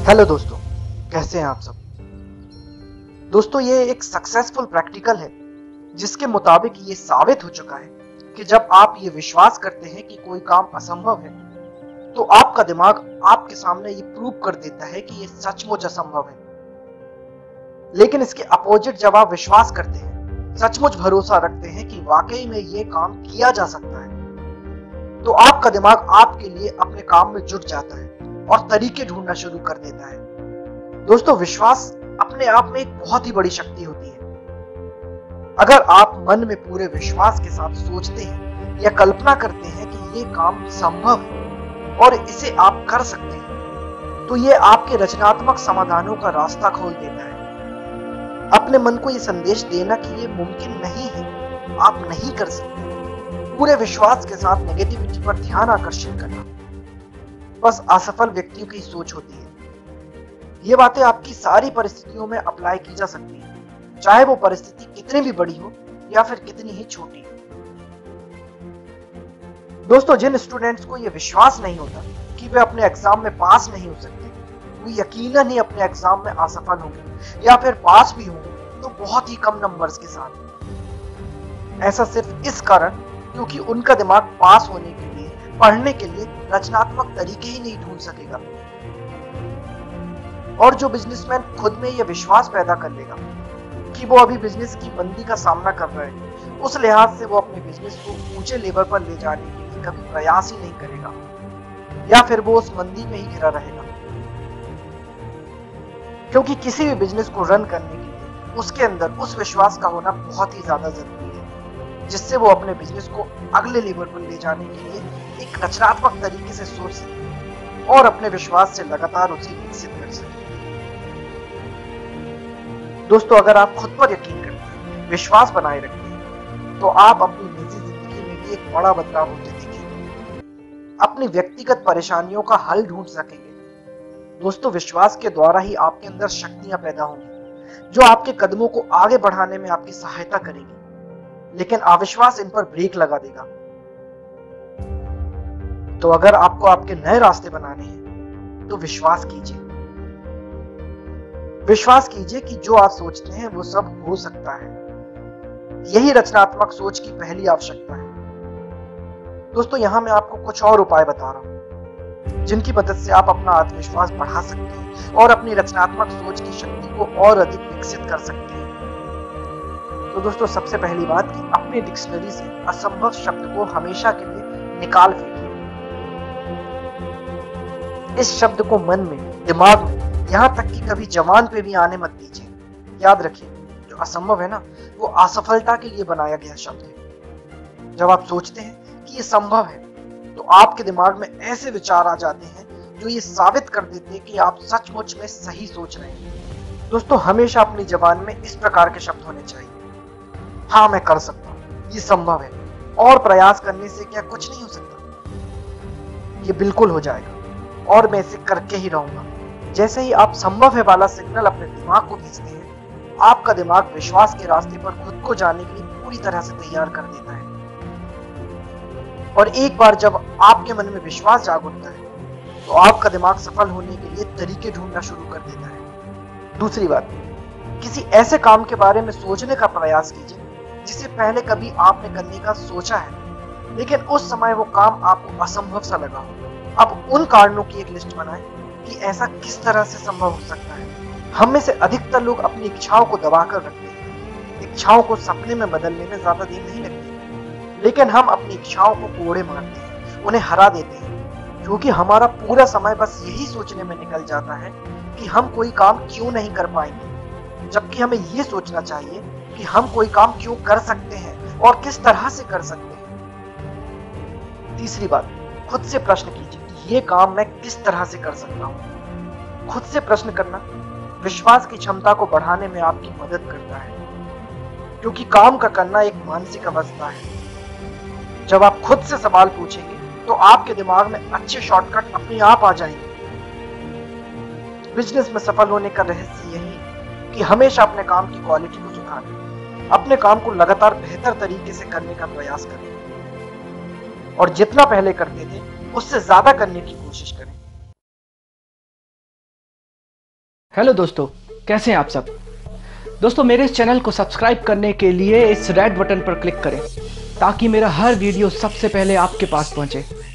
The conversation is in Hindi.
हेलो दोस्तों, कैसे हैं आप सब। दोस्तों, ये एक सक्सेसफुल प्रैक्टिकल है जिसके मुताबिक ये साबित हो चुका है कि जब आप ये विश्वास करते हैं कि कोई काम असंभव है तो आपका दिमाग आपके सामने ये प्रूव कर देता है कि ये सचमुच असंभव है। लेकिन इसके अपोजिट जब आप विश्वास करते हैं, सचमुच भरोसा रखते हैं कि वाकई में ये काम किया जा सकता है, तो आपका दिमाग आपके लिए अपने काम में जुट जाता है और तरीके ढूंढना शुरू कर देता है। दोस्तों, विश्वास अपने आप में एक बहुत ही बड़ी शक्ति होती है। अगर आप मन में पूरे विश्वास के साथ सोचते हैं या कल्पना करते हैं कि ये काम संभव है और इसे आप कर सकते हैं, तो ये आपके रचनात्मक समाधानों का रास्ता खोल देता है। अपने मन को ये संदेश देना कि ये मुमकिन नहीं है, आप नहीं कर सकते, पूरे विश्वास के साथ नेगेटिविटी पर ध्यान आकर्षित करना बस असफल व्यक्तियों की सोच होती है। ये बातें आपकी सारी परिस्थितियों में अप्लाई की जा सकती है, चाहे वो परिस्थिति कितनी भी बड़ी हो या फिर कितनी ही छोटी। दोस्तों, जिन स्टूडेंट्स को ये विश्वास नहीं होता कि वे अपने एग्जाम में पास नहीं हो सकते, वो यकीनन ही अपने एग्जाम में असफल होंगे या फिर पास भी होंगे तो बहुत ही कम नंबर्स के साथ। ऐसा सिर्फ इस कारण क्योंकि उनका दिमाग पास होने के लिए, पढ़ने के लिए रचनात्मक तरीके ही नहीं ढूंढ सकेगा। और जो बिजनेसमैन खुद में यह विश्वास पैदा कर लेगा कि वो अभी बिजनेस की मंदी का सामना कर रहे हैं, उस लिहाज से वो अपने बिजनेस को ऊंचे लेवल पर ले जाने के लिए कभी प्रयास ही नहीं करेगा या फिर वो उस मंदी में ही घिरा रहेगा। क्योंकि किसी भी बिजनेस को रन करने के लिए उसके अंदर उस विश्वास का होना बहुत ही ज्यादा जरूरी है, जिससे वो अपने बिजनेस को अगले लेवल पर ले जाने के लिए एक रचनात्मक तरीके से सोच सके और अपने विश्वास से लगातार उसे विकसित कर सके। दोस्तों, अगर आप खुद पर यकीन करते हैं, विश्वास बनाए रखते हैं, तो आप अपनी निजी जिंदगी में भी एक बड़ा बदलाव होते देखेंगे, अपनी व्यक्तिगत परेशानियों का हल ढूंढ सकेंगे। दोस्तों, विश्वास के द्वारा ही आपके अंदर शक्तियां पैदा होंगी जो आपके कदमों को आगे बढ़ाने में आपकी सहायता करेगी, लेकिन अविश्वास इन पर ब्रेक लगा देगा। तो अगर आपको आपके नए रास्ते बनाने हैं तो विश्वास कीजिए। विश्वास कीजिए कि जो आप सोचते हैं वो सब हो सकता है। यही रचनात्मक सोच की पहली आवश्यकता है। दोस्तों, यहां मैं आपको कुछ और उपाय बता रहा हूं जिनकी मदद से आप अपना आत्मविश्वास बढ़ा सकते हैं और अपनी रचनात्मक सोच की शक्ति को और अधिक विकसित कर सकते हैं। तो दोस्तों, सबसे पहली बात कि अपनी डिक्शनरी से असंभव शब्द को हमेशा के लिए निकाल फेंकिए। इस शब्द को मन में, दिमाग में, यहाँ तक कि कभी जबान पे भी आने मत दीजिए। याद रखिए, जो असंभव है ना, वो असफलता के लिए बनाया गया शब्द है। जब आप सोचते हैं कि ये संभव है, तो आपके दिमाग में ऐसे विचार आ जाते हैं जो ये साबित कर देते हैं कि आप सचमुच में सही सोच रहे हैं। दोस्तों, हमेशा अपनी जबान में इस प्रकार के शब्द होने चाहिए। हाँ, मैं कर सकता हूँ, ये संभव है, और प्रयास करने से क्या कुछ नहीं हो सकता, ये बिल्कुल हो जाएगा और मैं इसे करके ही रहूंगा। जैसे ही आप संभव है वाला सिग्नल अपने दिमाग को भेजते हैं, आपका दिमाग विश्वास के रास्ते पर खुद को जाने के लिए पूरी तरह से तैयार कर देता है। और एक बार जब आपके मन में विश्वास जाग उठता है, तो आपका दिमाग सफल होने के लिए तरीके ढूंढना शुरू कर देता है। दूसरी बात, किसी ऐसे काम के बारे में सोचने का प्रयास कीजिए जिसे पहले कभी आपने करने का सोचा है, लेकिन उस समय वो काम आपको असंभव सा लगा हो। अब उन कारणों की एक लिस्ट बनाएं कि ऐसा किस तरह से संभव हो सकता है। हम में से अधिकतर लोग अपनी इच्छाओं को दबाकर रखते हैं। इच्छाओं को सपने में बदलने में ज्यादा देर नहीं लगती, लेकिन हम अपनी इच्छाओं को कोड़े मारते हैं, उन्हें हरा देते हैं, क्योंकि हमारा पूरा समय बस यही सोचने में निकल जाता है कि हम कोई काम क्यों नहीं कर पाएंगे, जबकि हमें ये सोचना चाहिए कि हम कोई काम क्यों कर सकते हैं और किस तरह से कर सकते हैं। तीसरी बात, खुद से प्रश्न कीजिए कि ये काम मैं किस तरह से कर सकता हूँ। खुद से प्रश्न करना विश्वास की क्षमता को बढ़ाने में आपकी मदद करता है, क्योंकि काम का करना एक मानसिक अवस्था है। जब आप खुद से सवाल पूछेंगे तो आपके दिमाग में अच्छे शॉर्टकट अपने आप आ जाएंगे। बिजनेस में सफल होने का रहस्य यही है कि हमेशा अपने काम की क्वालिटी को सुधारें, अपने काम को लगातार बेहतर तरीके से करने का प्रयास करें और जितना पहले करते थे उससे ज्यादा करने की कोशिश करें। हेलो दोस्तों, कैसे हैं आप सब। दोस्तों, मेरे इस चैनल को सब्सक्राइब करने के लिए इस रेड बटन पर क्लिक करें ताकि मेरा हर वीडियो सबसे पहले आपके पास पहुंचे।